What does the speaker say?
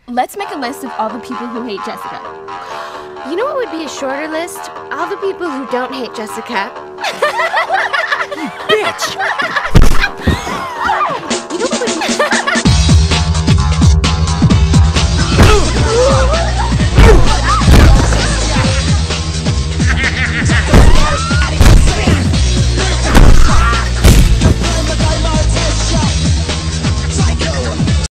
Let's make a list of all the people who hate Jessica. You know what would be a shorter list? All the people who don't hate Jessica. Bitch!